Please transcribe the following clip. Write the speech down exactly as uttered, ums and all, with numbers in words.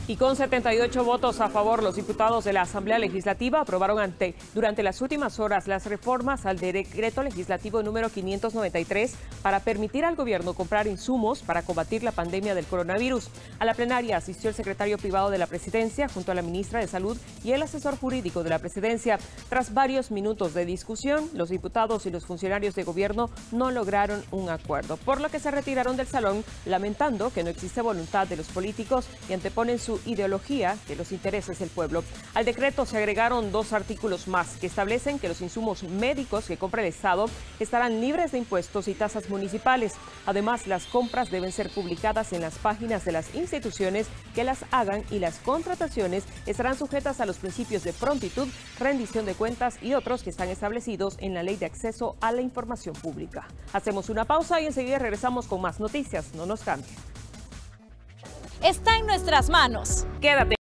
Y con setenta y ocho votos a favor, los diputados de la Asamblea Legislativa aprobaron ante, durante las últimas horas las reformas al decreto legislativo número quinientos noventa y tres para permitir al gobierno comprar insumos para combatir la pandemia del coronavirus. A la plenaria asistió el secretario privado de la Presidencia junto a la ministra de Salud y el asesor jurídico de la Presidencia. Tras varios minutos de discusión, los diputados y los funcionarios de gobierno no lograron un acuerdo, por lo que se retiraron del salón lamentando que no existe voluntad de los políticos y anteponen su ideología que los intereses del pueblo. Al decreto se agregaron dos artículos más que establecen que los insumos médicos que compra el Estado estarán libres de impuestos y tasas municipales. Además, las compras deben ser publicadas en las páginas de las instituciones que las hagan y las contrataciones estarán sujetas a los principios de prontitud, rendición de cuentas y otros que están establecidos en la Ley de Acceso a la Información Pública. Hacemos una pausa y enseguida regresamos con más noticias. No nos cambien. Está en nuestras manos. Quédate.